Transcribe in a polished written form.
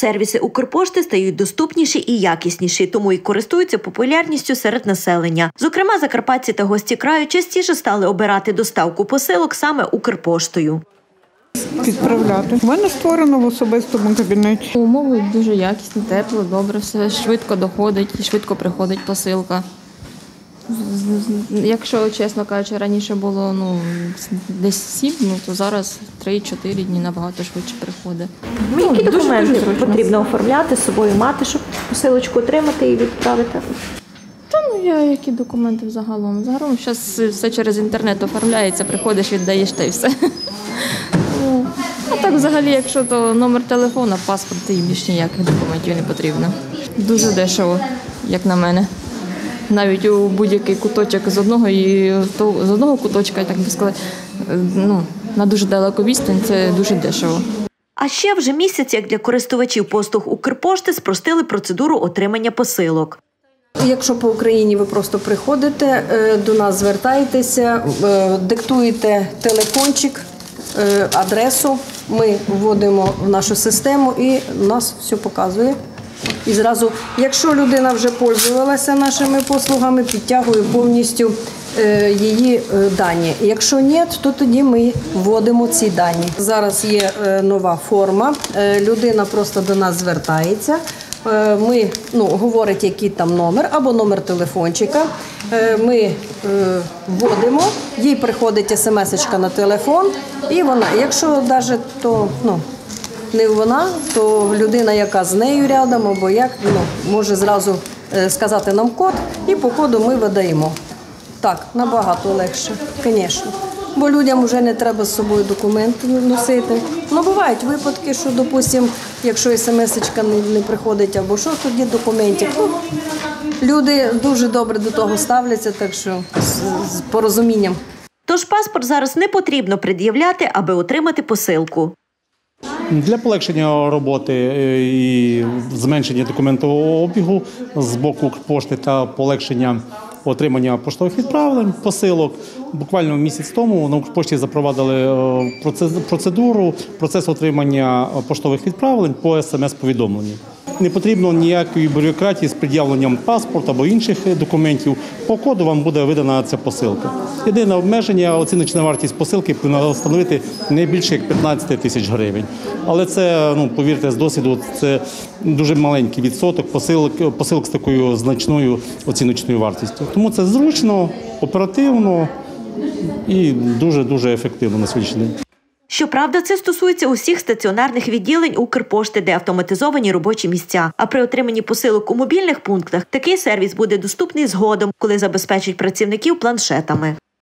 Сервіси Укрпошти стають доступніші і якісніші, тому і користуються популярністю серед населення. Зокрема, закарпатці та гості краю частіше стали обирати доставку посилок саме Укрпоштою. Відправляти. У мене створено в особистому кабінеті. Умови дуже якісні, тепло, добре, все швидко доходить і швидко приходить посилка. Якщо, чесно кажучи, раніше було десь 7, то зараз 3-4 дні набагато швидше приходить. Які документи потрібно оформляти з собою мати, щоб посилочку отримати і відправити? Які документи взагалом? Загалом зараз все через інтернет оформляється, приходиш, віддаєш та й все. А так взагалі, якщо то номер телефона, паспорт, і більш ніяких документів не потрібно. Дуже дешево, як на мене. Навіть у будь-який куточок з одного куточка, так би сказати, на дуже далеку відстань це дуже дешево. А ще вже місяць, як для користувачів послуг Укрпошти, спростили процедуру отримання посилок. Якщо по Україні ви просто приходите, до нас звертаєтеся, диктуєте телефончик, адресу, ми вводимо в нашу систему і нас все показує. І зразу, якщо людина вже пользувалася нашими послугами, підтягує повністю її дані. Якщо ні, то тоді ми вводимо ці дані. Зараз є нова форма, людина просто до нас звертається, ми говорить, який там номер або номер телефончика, ми вводимо, їй приходить смс-очка на телефон і вона, якщо навіть то, не вона, то людина, яка з нею рядом, або як, може зразу сказати нам код, і по коду ми видаємо. Так, набагато легше, звісно. Бо людям вже не треба з собою документи носити. Бувають випадки, що, допустимо, якщо смс-очка не приходить або що, тоді документів. Люди дуже добре до того ставляться, так що з порозумінням. Тож паспорт зараз не потрібно пред'являти, аби отримати посилку. Для полегшення роботи і зменшення документового обігу з боку Укрпошти та полегшення отримання поштових відправлень, посилок, буквально місяць тому на Укрпошті запровадили процес отримання поштових відправлень по СМС-повідомленню. Не потрібно ніякої бюрократії з пред'явленням паспорту або інших документів. По коду вам буде видана ця посилка. Єдине обмеження – оціночна вартість посилки повинна становити не більше як 15 тисяч гривень. Але це, повірте, з досвіду, це дуже маленький відсоток посилок з такою значною оціночною вартістю. Тому це зручно, оперативно і дуже-дуже ефективно на сьогоднішній день. Щоправда, це стосується усіх стаціонарних відділень Укрпошти, де автоматизовані робочі місця. А при отриманні посилок у мобільних пунктах такий сервіс буде доступний згодом, коли забезпечать працівників планшетами.